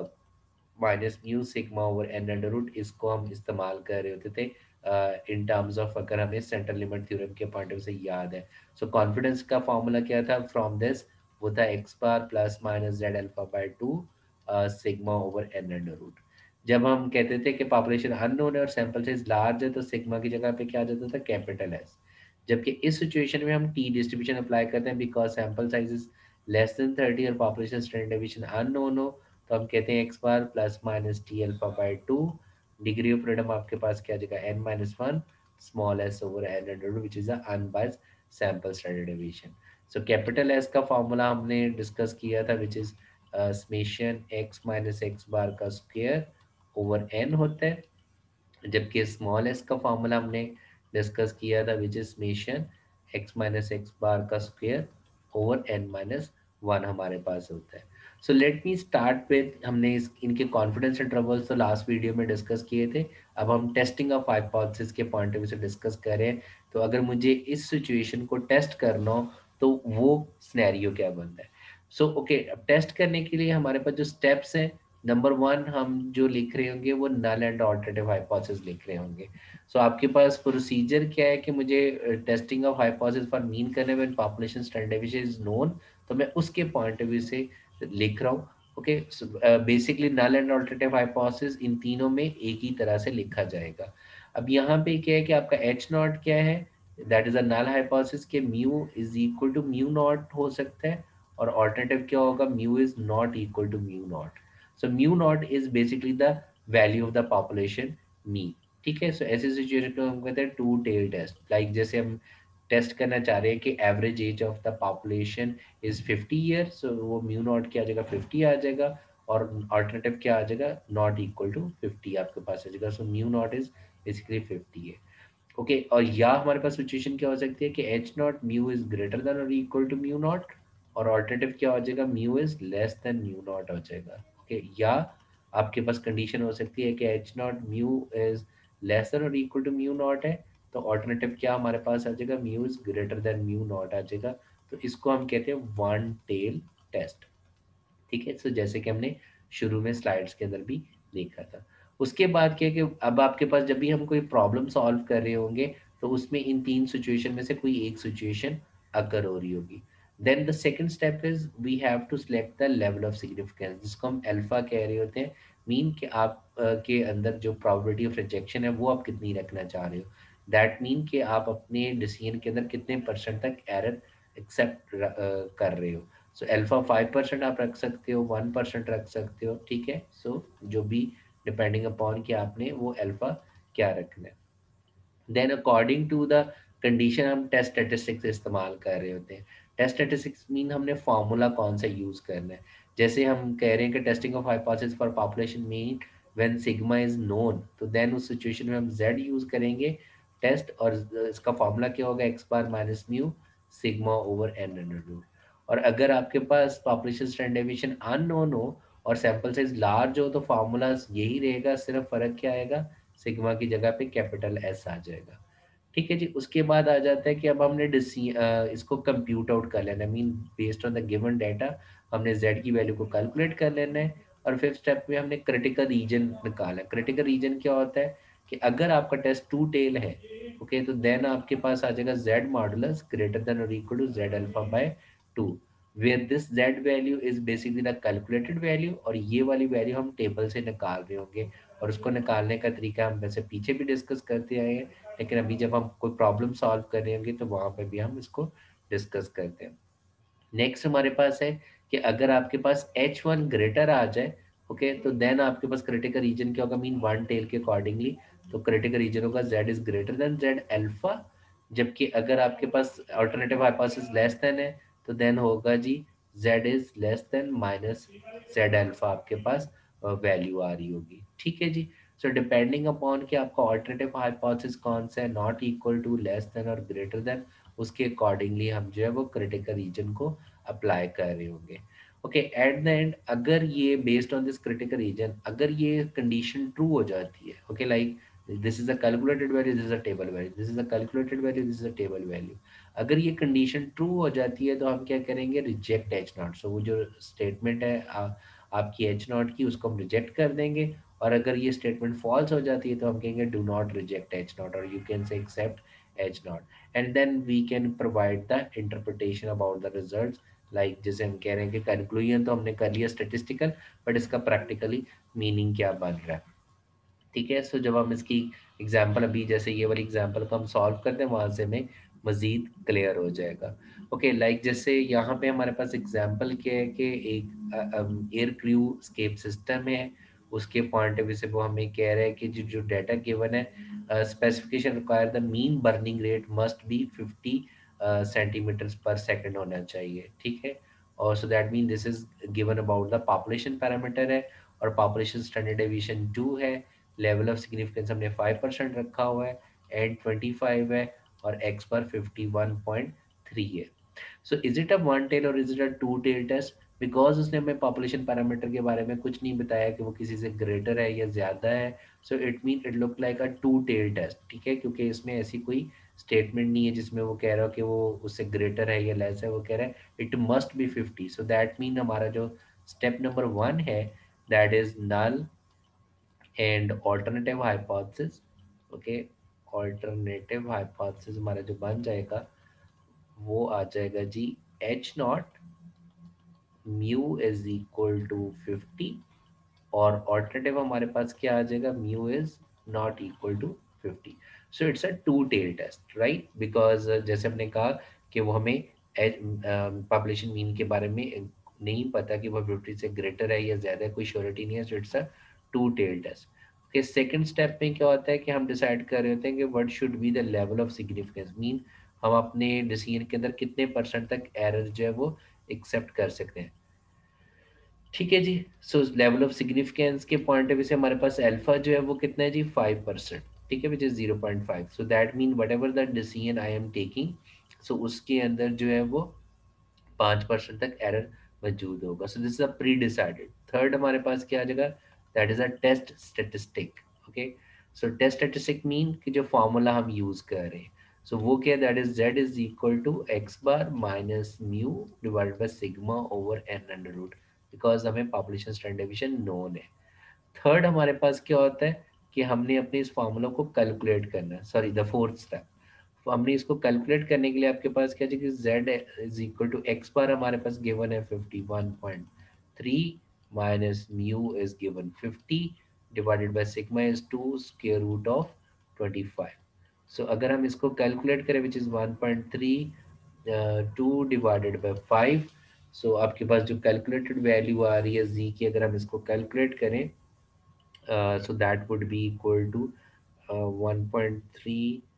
minus mu sigma over N under root, इसको हम इस्तेमाल कर रहे होते थे इन टर्म्स ऑफ, अगर हमें सेंट्रल लिमिट थ्योरम के पॉइंट ऑफ से याद है। सो कॉन्फिडेंस का फॉर्मूला क्या था फ्रॉम दिस, वो था X bar plus minus Z alpha by two sigma over N under root. जब हम कहते थे कि पॉपुलेशन अननोन है और सैंपल साइज लार्ज है, तो सिग्मा की जगह पे क्या आ जाता था, कैपिटल एस। जबकि इस सिचुएशन में हम टी डिस्ट्रीब्यूशन अप्लाई करते हैं because sample size is less than thirty और पॉपुलेशन स्टैंडर्ड डिवीजन अननोन हो, तो हम कहते हैं X bar plus minus T alpha by two, degree of freedom आपके पास क्या आ जाएगा, n minus one small S over N under which is unbiased sample standard deviation. So capital S का फॉर्मूला हमने डिस्कस किया था which is summation X minus X bar का स्क्वायर ओवर एन होता है, जबकि स्मॉल एस का formula हमने डिस्कस किया था which is summation X minus X bar का square over n minus one हमारे पास होता है। So let me start with, हमने इस इनके कॉन्फिडेंस इंटरवल्स तो लास्ट वीडियो में डिस्कस किए थे। अब हम टेस्टिंग ऑफ हाइपोथेसिस के पॉइंट ऑफ व्यू से डिस्कस करें, तो अगर मुझे इस सिचुएशन को टेस्ट करना हो तो वो सिनेरियो क्या बनता है। सो ओके, अब टेस्ट करने के लिए हमारे पास जो स्टेप्स हैं, नंबर वन हम जो लिख रहे होंगे वो नल एंड ऑल्टरनेटिव हाइपोथेसिस लिख रहे होंगे। सो so, आपके पास प्रोसीजर क्या है कि मुझे testing of hypothesis for mean करने में population standard deviation is known, तो मैं उसके पॉइंट ऑफ व्यू से लिख रहा हूँ, okay. Basically null and alternative hypothesis इन तीनों में एक ही तरह से लिखा जाएगा। अब यहाँ पे क्या है कि आपका एच नॉट क्या है, that is a null hypothesis के mu is equal to mu naught हो सकता है, और ऑल्टरनेटिव क्या होगा, mu is not equal to mu naught. So mu naught is basically the value of the population mean, ठीक है। सो ऐसे सिचुएशन को हम कहते हैं टू टेल टेस्ट, लाइक जैसे हम टेस्ट करना चाह रहे हैं कि average age of the population is fifty year, so वो म्यू नॉट क्या आ जाएगा, फिफ्टी आ जाएगा। और अल्टरनेटिव क्या आ जाएगा, नॉट इक्वल टू फिफ्टी आपके पास आ जाएगा। So mu naught is basically fifty है। ओके okay, और या हमारे पास सिचुएशन क्या हो सकती है कि H naught mu is greater than और इक्वल टू म्यू नॉट, और ऑल्टरनेटिव क्या हो जाएगा, mu is less than mu naught हो जाएगा। ओके okay, या आपके पास कंडीशन हो सकती है कि H naught mu is less than और इक्वल टू म्यू नॉट है, तो ऑल्टरनेटिव क्या हमारे पास आ जाएगा, mu is greater than mu naught आ जाएगा। तो इसको हम कहते हैं वन टेल टेस्ट। ठीक है, सो जैसे कि हमने शुरू में स्लाइड्स के अंदर भी देखा था। उसके बाद क्या है कि अब आपके पास जब भी हम कोई प्रॉब्लम सॉल्व कर रहे होंगे, तो उसमें इन तीन सिचुएशन में से कोई एक सिचुएशन अकर हो रही होगी। Then the second step is we have to select the level of significance, जिसको हम अल्फा कह रहे होते हैं। मीन कि आप अ, के अंदर जो प्रोबेबिलिटी ऑफ रिजेक्शन है वो आप कितनी रखना चाह रहे हो। दैट मीन कि आप अपने डिसीजन के अंदर कितने परसेंट तक एरर एक्सेप्ट कर रहे हो। सो अल्फा फाइव परसेंट आप रख सकते हो, वन परसेंट रख सकते हो। ठीक है, सो so, जो भी डिपेंडिंग अपॉन कि आपने वो अल्फा क्या रखना है। Then according to the condition हम टेस्ट स्टेटिस्टिक्स इस्तेमाल कर रहे होते हैं। टेस्ट स्टेटिस्टिक्स मीन हमने फार्मूला कौन सा यूज़ करना है। जैसे हम कह रहे हैं कि testing of hypothesis for population mean when sigma is known, तो देन उस सिचुएशन में हम जेड यूज़ करेंगे टेस्ट, और इसका फार्मूला क्या होगा, X bar minus mu sigma over N under root. और अगर आपके पास पॉपुलेशन स्टैंडर्ड डेविएशन अननोन हो और सैंपल साइज लार्ज हो, तो फार्मूला यही रहेगा, सिर्फ फर्क क्या आएगा, सिग्मा की जगह पे कैपिटल एस आ जाएगा। ठीक है जी, उसके बाद आ जाता है कि अब हमने डिसी अ, इसको कंप्यूट आउट कर लेना है। Mean based on the given data हमने जेड की वैल्यू को कैलकुलेट कर लेना है। और फिफ्थ स्टेप में हमने क्रिटिकल रीजन निकाला है। क्रिटिकल रीजन क्या होता है कि अगर आपका टेस्ट टू टेल है, ओके, तो देन आपके पास आ जाएगा जेड मॉडुलस ग्रेटर देन और equal to Z alpha by two, where this Z value is basically the calculated value, और ये वाली वैल्यू हम टेबल से निकाल रहे होंगे। और उसको निकालने का तरीका हम वैसे पीछे भी डिस्कस करते आए हैं, लेकिन अभी जब हम कोई प्रॉब्लम सॉल्व कर रहे होंगे तो वहाँ पे भी हम इसको डिस्कस करते हैं। नेक्स्ट हमारे पास है कि अगर आपके पास एच वन ग्रेटर आ जाए, ओके, तो देन आपके पास क्रिटिकल रीजन क्या होगा, मीन वन टेल के अकॉर्डिंगली, तो क्रिटिकल रीजन होगा Z is greater than Z alpha. जबकि अगर आपके पास अल्टरनेटिव हाइपोथेसिस लेस देन है, तो देन होगा जी Z is less than minus Z alpha आपके पास वैल्यू आ रही होगी। ठीक है जी, सो डिपेंडिंग अपॉन कि आपका अल्टरनेटिव हाइपोथेसिस कौन सा है, not equal to, less than और ग्रेटर देन, उसके अकॉर्डिंगली हम जो है वो क्रिटिकल रीजन को अप्लाई कर रहे होंगे। ओके, एट द एंड अगर ये based on this critical region अगर ये कंडीशन ट्रू हो जाती है, okay, like this is a calculated value, this is a table value, this is a calculated value, this is a table value, अगर ये condition true हो जाती है तो हम क्या करेंगे, रिजेक्ट एच नॉट। सो वो जो स्टेटमेंट है आ, आपकी एच नॉट की, उसको हम रिजेक्ट कर देंगे। और अगर ये स्टेटमेंट फॉल्स हो जाती है तो हम कहेंगे do not reject H naught, और you can say accept H naught. And then we can provide the interpretation about the results. Like जैसे हम कह रहे हैं कि कंक्लूजन तो हमने कर लिया स्टेटिस्टिकल, बट इसका प्रैक्टिकली मीनिंग क्या बन रहा है। ठीक है, सो जब हम इसकी एग्जाम्पल अभी जैसे ये वाली एग्जाम्पल को हम सॉल्व करते हैं, वहां से हमें मजीद क्लियर हो जाएगा। ओके, लाइक जैसे यहाँ पे हमारे पास एग्जाम्पल क्या है कि एक एयर क्रू स्केप सिस्टम है, उसके पॉइंट ऑफ व्यू से वो हमें कह रहा है कि जो जो डाटा गिवन है, specification require the mean burning rate must be fifty centimeters per second होना चाहिए। ठीक है, और so that mean this is given about the population parameter है, और पॉपुलेशन स्टैंडर्ड डेविएशन टू है, लेवल ऑफ सिग्निफिकेंस हमने फाइव परसेंट रखा हुआ है, एंड ट्वेंटी फाइव है, और एक्स पर फिफ्टी वन पॉइंट थ्री है। So is it a one tail और is it a two tail test, because उसने हमें पॉपुलेशन पैरामीटर के बारे में कुछ नहीं बताया कि वो किसी से ग्रेटर है या ज़्यादा है। So it mean it look like a two tail test. ठीक है, क्योंकि इसमें ऐसी कोई स्टेटमेंट नहीं है जिसमें वो कह रहा हो कि वो उससे ग्रेटर है या लेस है, वो कह रहा है it must be fifty. So that mean हमारा जो स्टेप नंबर वन है, that is null and alternative hypothesis. Okay, alternative hypothesis हमारा जो बन जाएगा वो आ जाएगा जी H naught mu is equal to fifty, और ऑल्टरनेटिव हमारे पास क्या आ जाएगा, mu is not equal to fifty. So it's a two tail test, right, because जैसे हमने कहा कि वो हमें पॉपुलेशन मीन के बारे में नहीं पता कि वो फिफ्टी से ग्रेटर है या ज़्यादा है, कोई श्योरिटी नहीं है। So it's a two tail test. Okay, second step में क्या होता है कि हम डिसाइड कर रहे होते हैं कि what should be the level of significance, mean हम अपने डिसीजन के अंदर कितने परसेंट तक एरर जो है वो एक्सेप्ट कर सकते हैं। ठीक है जी। सो लेवल ऑफ सिग्निफिकेंस के पॉइंट ऑफ व्यू से हमारे पास अल्फा जो है वो कितना है जी, फाइव परसेंट। ठीक है, which is zero point five. So that mean whatever the decision I am taking, so उसके अंदर जो है वो पाँच परसेंट तक एरर मौजूद होगा। So this is a pre decided. Third हमारे पास क्या आ जाएगा, that is a test statistic. Okay, so test statistic mean कि जो फॉर्मूला हम यूज कर रहे हैं, सो so, वो क्या, that is Z is equal to X bar minus mu divided by sigma over N under root, because हमें population standard deviation known है। थर्ड हमारे पास क्या होता है कि हमने अपने इस फॉर्मूला को कैलकुलेट करना है, सॉरी द फोर्थ स्टेप। तो हमने इसको कैलकुलेट करने के लिए आपके पास क्या चाहिए, z is equal to X bar हमारे पास गिवन है fifty one point three, minus mu is given fifty, divided by sigma is two square root of twenty five. So अगर हम इसको कैलकुलेट करें which is one point three, two divided by five, so आपके पास जो calculated value आ रही है z की, अगर हम इसको कैलकुलेट करें, so that would be equal to one point three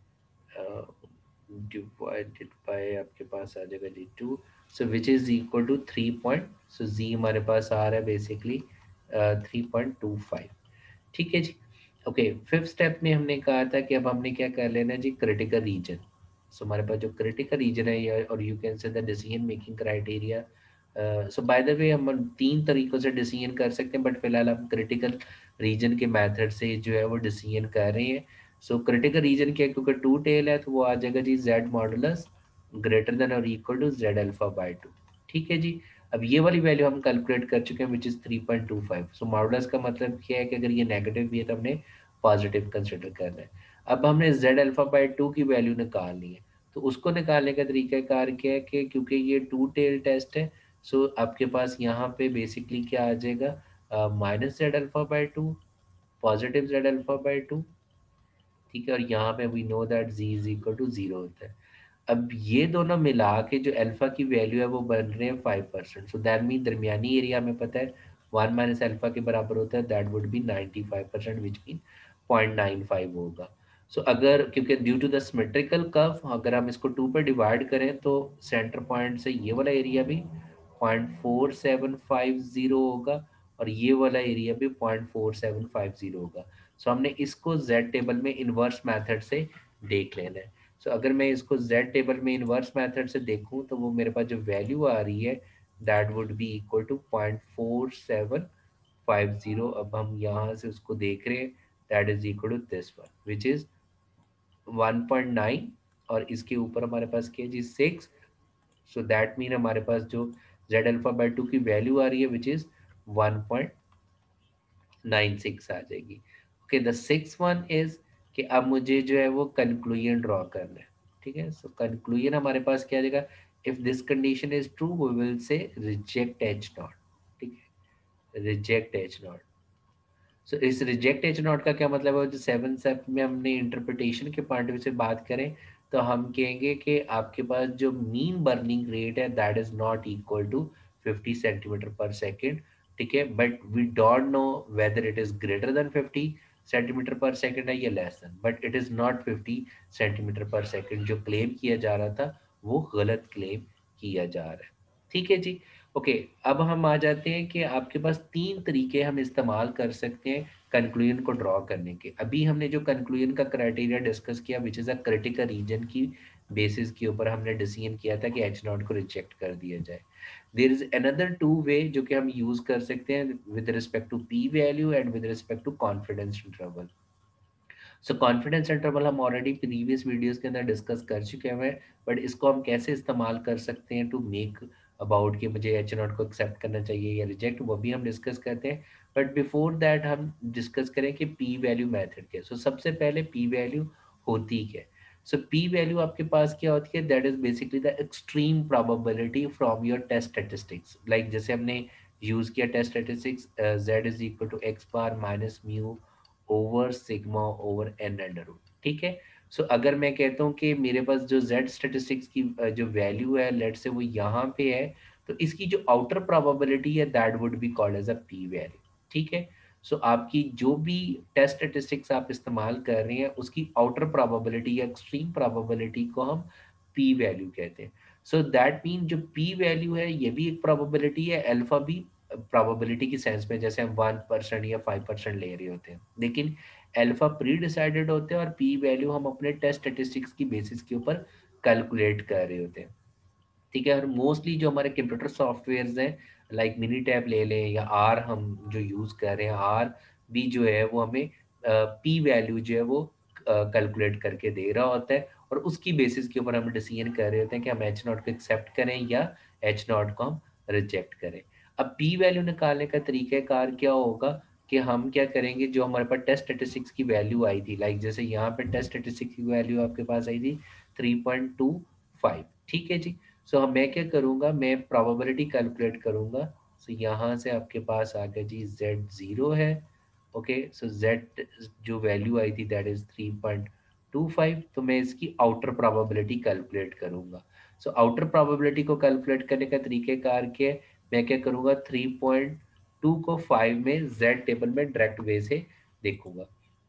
divided by आपके पास आ जाएगा जी two, so which is equal to three point, so जी हमारे पास आ रहा है basically three point two five. ठीक है जी। ओके, फिफ्थ स्टेप में हमने कहा था कि अब हमने क्या कर लेना है जी, क्रिटिकल रीजन। सो हमारे पास जो क्रिटिकल रीजन है या और you can say the decision making criteria. So by the way हम तीन तरीकों से डिसीजन कर सकते हैं, बट फिलहाल हम क्रिटिकल रीजन के मेथड से जो है वो डिसीजन कर रहे हैं। सो क्रिटिकल रीजन क्या है, क्योंकि टू टेल है तो वो आ जाएगा जी जेड मॉडुलस ग्रेटर देन और equal to Z alpha by two. ठीक है जी। अब ये वाली वैल्यू हम कैलकुलेट कर चुके हैं which is three point two five. So modulus का मतलब क्या है कि अगर ये नेगेटिव भी है तो हमने पॉजिटिव कंसिडर करना है। अब हमने जेड अल्फा बाई टू की वैल्यू निकालनी है, तो उसको निकालने का तरीकाकार क्या है कि क्योंकि ये टू टेल टेस्ट है, सो आपके पास यहाँ पे बेसिकली क्या आ जाएगा, minus Z alpha by two, positive Z alpha by two. ठीक है, और यहाँ पे वी नो दैट जी इज इक्वल टू जीरो होता है। अब ये दोनों मिला के जो अल्फा की वैल्यू है वो बन रहे हैं five percent. So that mean दरमियानी एरिया हमें पता है वन माइनस अल्फा के बराबर होता है, that would be ninety five percent, which mean point nine five होगा। सो so, अगर क्योंकि due to the symmetrical curve अगर हम इसको टू पे डिवाइड करें तो सेंटर पॉइंट से ये वाला एरिया भी point four seven five zero होगा, और ये वाला एरिया भी point four seven five zero होगा। सो so, हमने इसको जेड टेबल में इन्वर्स मेथड से देख लेना है। सो so, अगर मैं इसको z टेबल में इन्वर्स मेथड से देखूं तो वो मेरे पास जो वैल्यू आ रही है that would be equal to point four seven five zero. अब हम यहाँ से उसको देख रहे हैं, that is equal to this one which is one point nine, और इसके ऊपर हमारे पास क्या है जी सिक्स। सो दैट मीन हमारे पास जो जेड अल्फा बाई टू की वैल्यू आ रही है which is one point nine six आ जाएगी। Okay, the six one is कि अब मुझे जो है वो कंक्लूजन ड्रॉ करना है। ठीक है, सो कंक्लूजन हमारे पास क्या आ जाएगा, if this condition is true we will say reject H naught. ठीक है, रिजेक्ट एच नॉट। सो इस रिजेक्ट एच नॉट का क्या मतलब है, जो सेवन स्टेप में हमने इंटरप्रिटेशन के पॉइंट ऑफ व्यू से बात करें तो हम कहेंगे कि आपके पास जो मीन बर्निंग रेट है that is not equal to fifty centimetre per second. ठीक है, but we don't know whether it is greater than fifty centimetre per second है या less than, but it is not fifty centimetre per second. जो claim किया जा रहा था वो गलत क्लेम किया जा रहा है। ठीक है जी। ओके, अब हम आ जाते हैं कि आपके पास तीन तरीके हम इस्तेमाल कर सकते हैं कंक्लूजन को ड्रॉ करने के। अभी हमने जो कंक्लूजन का क्राइटेरिया डिस्कस किया which is a critical region की बेसिस के ऊपर हमने डिसीजन किया था कि एच नॉट को रिजेक्ट कर दिया जाए। There is another two way जो कि हम यूज कर सकते हैं with respect to P value and with respect to confidence interval. So confidence interval हम ऑलरेडी प्रीवियस वीडियोस के अंदर डिस्कस कर चुके हैं, बट इसको हम कैसे इस्तेमाल कर सकते हैं टू मेक अबाउट कि मुझे एच नॉट को एक्सेप्ट करना चाहिए या रिजेक्ट, वो भी हम डिस्कस करते हैं। बट बिफोर दैट हम डिस्कस करें कि पी वैल्यू मेथड क्या है। सो सबसे पहले पी वैल्यू होती क्या है। सो पी वैल्यू आपके पास क्या होती है, that is basically the extreme probability from your test statistics. Like जैसे हमने यूज किया test statistics Z is equal to X bar minus mu over sigma over N under root. ठीक है, सो अगर मैं कहता हूँ कि मेरे पास जो z स्टेटिस्टिक्स की अ, जो वैल्यू है लेट से वो यहाँ पे है, तो इसकी जो आउटर प्रोबेबिलिटी है that would be called as a P value. ठीक है, सो आपकी जो भी टेस्ट स्टेटिस्टिक्स आप इस्तेमाल कर रहे हैं उसकी आउटर प्रोबेबिलिटी या एक्सट्रीम प्रोबेबिलिटी को हम पी वैल्यू कहते हैं। सो दैट मीन जो पी वैल्यू है ये भी एक प्रोबेबिलिटी है, अल्फा भी प्रोबेबिलिटी की सेंस में, जैसे हम वन परसेंट या फाइव परसेंट ले रहे होते हैं, लेकिन अल्फा प्री डिसाइडेड होते हैं और पी वैल्यू हम अपने टेस्ट स्टेटिस्टिक्स की बेसिस के ऊपर कैलकुलेट कर रहे होते हैं। ठीक है, और मोस्टली जो हमारे कंप्यूटर सॉफ्टवेयर्स हैं, लाइक मिनी टैब ले लें या आर हम जो यूज़ कर रहे हैं, आर भी जो है वो हमें पी वैल्यू जो है वो कैलकुलेट करके दे रहा होता है, और उसकी बेसिस के ऊपर हम डिसीजन कर रहे होते हैं कि हम एच नॉट को एक्सेप्ट करें या एच नॉट को हम रिजेक्ट करें। अब पी वैल्यू निकालने का तरीक़ाकार क्या होगा कि हम क्या करेंगे, जो हमारे पास टेस्ट स्टेटिस्टिक्स की वैल्यू आई थी, लाइक जैसे यहाँ पे टेस्ट स्टेटिस्टिक्स की वैल्यू आपके पास आई थी थ्री पॉइंट टू फाइव। ठीक है जी। सो so, मैं क्या करूँगा, मैं प्रोबेबिलिटी कैलकुलेट करूँगा। सो so, यहाँ से आपके पास आ गया जी जेड ज़ीरो है। ओके, सो जेड जो वैल्यू आई थी that is three point two five. तो मैं इसकी आउटर प्रोबेबिलिटी कैलकुलेट करूँगा। सो आउटर प्रोबेबिलिटी को कैलकुलेट करने का तरीक़ेकार क्या है, मैं क्या करूँगा, थ्री पॉइंट टू को फाइव में जेड टेबल में डायरेक्ट वे से देखूंगा।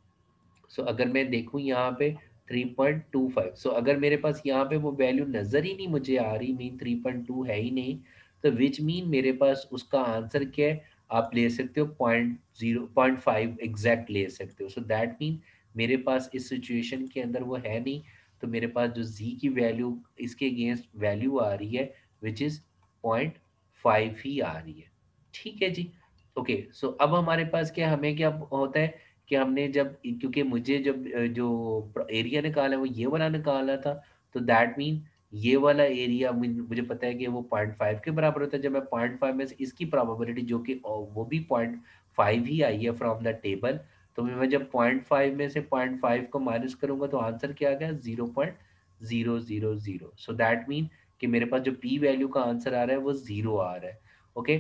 सो so, अगर मैं देखूं यहाँ पे three point two five, so अगर मेरे पास यहाँ पे वो वैल्यू नज़र ही नहीं मुझे आ रही, मीन थ्री पॉइंट टू है ही नहीं, तो विच मीन मेरे पास उसका आंसर क्या है, आप ले सकते हो point zero point five exact ले सकते हो। सो दैट मीन मेरे पास इस सिचुएशन के अंदर वो है नहीं, तो मेरे पास जो z की वैल्यू इसके अगेंस्ट वैल्यू आ रही है विच इज़ पॉइंट फाइव ही आ रही है। ठीक है जी। ओके, सो अब हमारे पास क्या, हमें क्या होता है कि हमने जब, क्योंकि मुझे जब अ, जो एरिया निकाला है वो ये वाला निकाला था, तो दैट मीन ये वाला एरिया मुझे पता है कि वो पॉइंट फाइव के बराबर होता है। जब मैं पॉइंट फाइव में से इसकी प्रोबेबिलिटी जो कि अ, वो भी पॉइंट फाइव ही आई है फ्रॉम द टेबल, तो मैं जब पॉइंट फाइव में से पॉइंट फाइव को माइनस करूंगा तो आंसर क्या आ गया, zero point zero zero zero. So that mean कि मेरे पास जो पी वैल्यू का आंसर आ रहा है वो जीरो आ रहा है। ओके,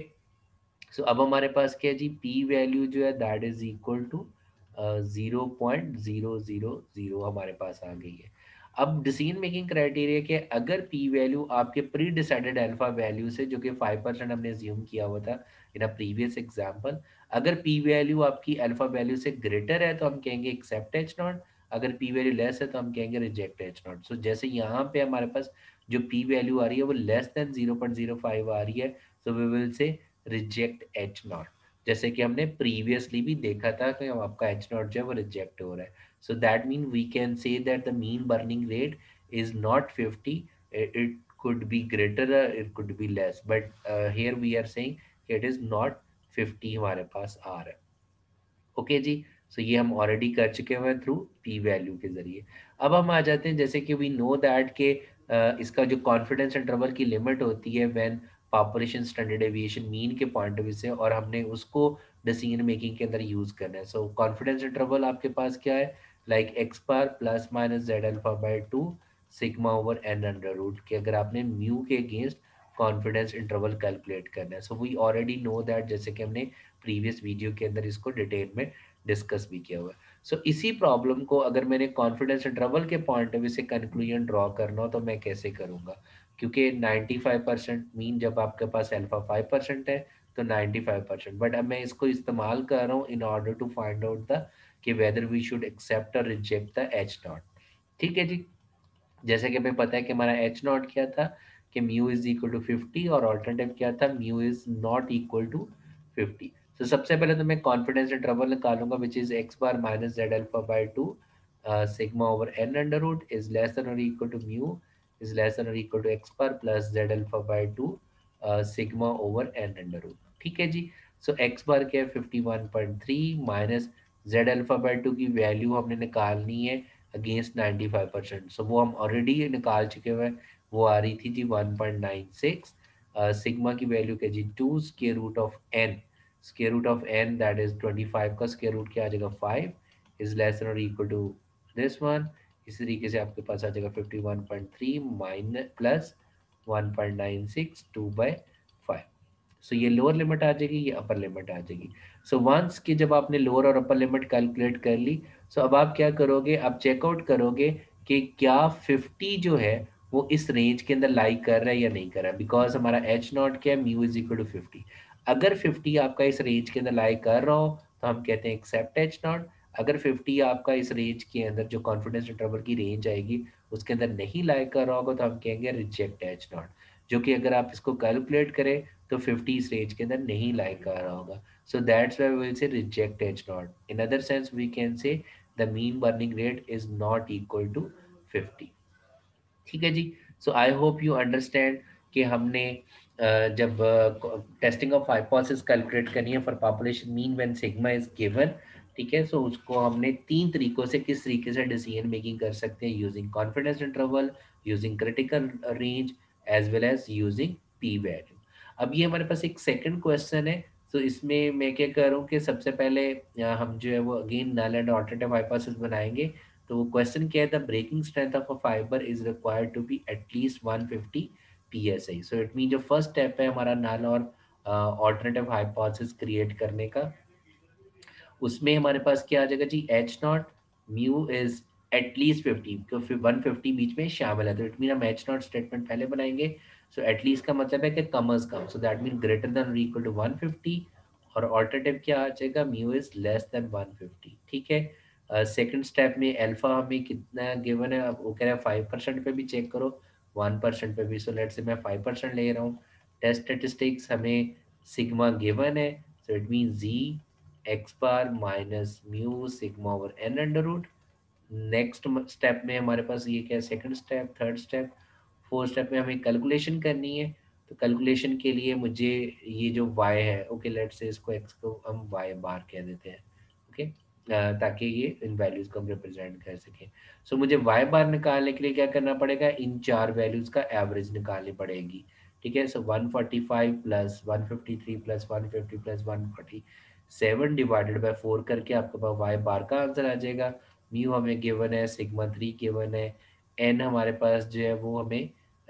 सो अब हमारे पास क्या है जी, पी वैल्यू जो है that is equal to zero point zero zero zero हमारे पास आ गई है। अब डिसीजन मेकिंग क्राइटेरिया के, अगर पी वैल्यू आपके प्री डिसाइडेड अल्फा वैल्यू से, जो कि फाइव परसेंट हमने अज्यूम किया हुआ था इन अ प्रीवियस एग्जांपल, अगर पी वैल्यू आपकी अल्फा वैल्यू से ग्रेटर है तो हम कहेंगे एक्सेप्ट एच नॉट, अगर पी वैल्यू लेस है तो हम कहेंगे रिजेक्ट एच नॉट। सो जैसे यहाँ पे हमारे पास जो पी वैल्यू आ रही है वो less than zero point zero five आ रही है, so we will say reject H naught, जैसे कि हमने प्रीवियसली भी देखा था कि आपका एच नॉट जो है वो रिजेक्ट हो रहा है। So that mean we can say that the mean burning rate is not fifty, it could be greater, uh, it could be less, but uh, here we are saying it is not fifty हमारे पास आ रहा है। Okay जी। सो ये हम already कर चुके हुए हैं थ्रू पी वैल्यू के जरिए। अब हम आ जाते हैं, जैसे कि वी नो दैट के अ, इसका जो कॉन्फिडेंस इंटरवल की लिमिट होती है when population standard deviation mean के पॉइंट ऑफ व्यू से, और हमने उसको डिसीजन मेकिंग के अंदर यूज करना है। सो कॉन्फिडेंस इंटरवल आपके पास क्या है, like X bar plus minus Z alpha by two sigma over N under root के, अगर आपने म्यू के अगेंस्ट कॉन्फिडेंस इंटरवल कैलकुलेट करना है। So we already know that, जैसे कि हमने प्रीवियस वीडियो के अंदर इसको डिटेल में डिस्कस भी किया हुआ है। सो so, इसी प्रॉब्लम को अगर मैंने कॉन्फिडेंस इंटरवल के पॉइंट ऑफ व्यू से कंक्लूजन ड्रॉ करना हो तो मैं कैसे करूंगा, क्योंकि नाइन्टी फाइव परसेंट मीन जब आपके पास अल्फा फाइव परसेंट है तो नाइन्टी फाइव परसेंट, बट अब मैं इसको इस्तेमाल कर रहा हूँ in order to find out the कि वेदर वी शुड एक्सेप्ट और रिजेक्ट द एच नॉट। ठीक है जी। जैसे कि हमें पता है कि हमारा एच नॉट क्या था, कि mu is equal to fifty, और ऑल्टरनेटिव क्या था, mu is not equal to fifty. तो सबसे पहले तो मैं कॉन्फिडेंस इंटरवल निकालूंगा which is X bar minus Z alpha by two sigma over N under root is less than और equal to mu is less than और equal to X bar plus Z alpha by two sigma over N under root. ठीक है जी। सो x bar क्या है, fifty one point three minus Z alpha by two की value हमने निकालनी है against ninety five percent, so वो हम ऑलरेडी निकाल चुके हुए हैं, वो आ रही थी जी one point nine six. Sigma की वैल्यू क्या जी, two square root of N, square root of N that is twenty five का स्केयर रूट क्या आ जाएगा, फाइव इज लेस और इक्वल टू दिस वन। इसी तरीके से आपके पास आ जाएगा fifty one point three minus plus one point nine six, two by five. So ये लोअर लिमिट आ जाएगी, ये अपर लिमिट आ जाएगी। सो वंस की जब आपने लोअर और अपर लिमिट कैलकुलेट कर ली, सो अब आप क्या करोगे, आप चेकआउट करोगे कि क्या फिफ्टी जो है वो इस रेंज के अंदर लाई कर रहा है या नहीं कर रहा है, बिकॉज हमारा एच नॉट क्या है, mu is equal to fifty. अगर फिफ्टी आपका इस रेंज के अंदर लाई कर रहा हो तो हम कहते हैं एक्सेप्ट एच नॉट, अगर फिफ्टी आपका इस रेंज के अंदर जो कॉन्फिडेंस इंटरवल की रेंज आएगी उसके अंदर नहीं लाई कर रहा होगा तो हम कहेंगे रिजेक्ट एच नॉट, जो कि अगर आप इसको कैलकुलेट करें तो फिफ्टी इस रेंज के अंदर नहीं लाई कर रहा होगा. So that's why we will say reject H naught. In other sense, we can say the mean burning rate is not equal to fifty. ठीक है जी. So I hope you understand कि हमने अ, जब टेस्टिंग ऑफ हाइपोथेसिस कैलकुलेट करनी है for population mean when sigma is given, ठीक है, सो उसको हमने तीन तरीकों से किस तरीके से डिसीजन मेकिंग कर सकते हैं, using confidence interval, using critical range, as well as using P value. अब ये हमारे पास एक सेकंड क्वेश्चन है. तो इसमें मैं क्या करूँ कि सबसे पहले अ, हम जो है वो again null and alternative hypothesis बनाएंगे. तो वो क्वेश्चन क्या है, the breaking strength of a fibre is required to be at least one fifty P S I. So it mean जो फर्स्ट स्टेप है हमारा नल और ऑल्टरनेटिव हाइपोथेसिस क्रिएट करने का, उसमें हमारे पास क्या आ जाएगा जी, H naught mu is at least fifty, क्योंकि वन फिफ्टी बीच में शामिल है तो इट मीन हम एच नॉट स्टेटमेंट पहले बनाएंगे. सो एटलीस्ट का मतलब है कि कम अज कम, so that mean greater than equal to one fifty. और ऑल्टरनेटिव क्या आ जाएगा, mu is less than one fifty. ठीक है. सेकंड स्टेप में अल्फा हमें कितना गिवन है, अब वो कह रहा है फाइव परसेंट पे भी चेक करो, वन परसेंट पे भी. सो लेट से मैं फाइव परसेंट ले रहा हूँ. टेस्ट स्टेटिस्टिक्स हमें सिग्मा गिवन है, सो इट मीन जी X bar minus mu sigma over N under root. Next step में हमारे पास ये क्या है, second step, third step, fourth step में हमें कैलकुलेशन करनी है. तो कैलकुलेशन के लिए मुझे ये जो y है, ओके लेट्स से इसको x को हम y बार कह देते हैं. ओके, ताकि ये इन वैल्यूज को हम रिप्रेजेंट कर सकें. सो मुझे y बार निकालने के लिए क्या करना पड़ेगा, इन चार वैल्यूज का एवरेज निकालनी पड़ेगी. ठीक है. So one forty five plus one fifty three plus one fifty plus one forty seven divided by four करके आपके पास y बार का आंसर आ जाएगा. म्यू हमें गिवन है, सिग्मा थ्री गिवन है, एन हमारे पास जो है वो हमें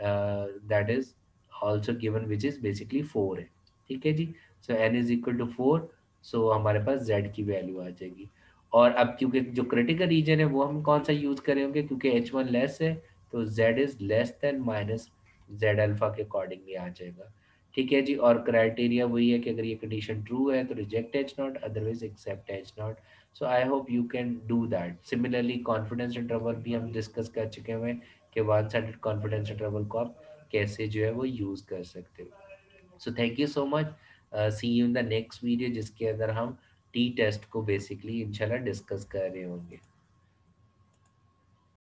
that is also given which is basically four है. ठीक है जी. So N is equal to four. So हमारे पास जेड की वैल्यू आ जाएगी. और अब क्योंकि जो क्रिटिकल रीजन है वो हम कौन सा यूज करेंगे, क्योंकि एच वन लेस है तो Z is less than minus Z alpha के अकॉर्डिंगली आ जाएगा. ठीक है जी. और क्राइटेरिया वही है कि अगर ये कंडीशन ट्रू है तो reject H naught, otherwise accept H naught. So I hope you can do that. Similarly confidence interval भी हम डिस्कस कर चुके हुए हैं कि वन साइडेड कॉन्फिडेंस इंटरवल को आप कैसे जो है वो यूज़ कर सकते हो. So thank you so much. See you in the next video जिसके अंदर हम टी टेस्ट को बेसिकली इंशाल्लाह डिस्कस कर रहे होंगे.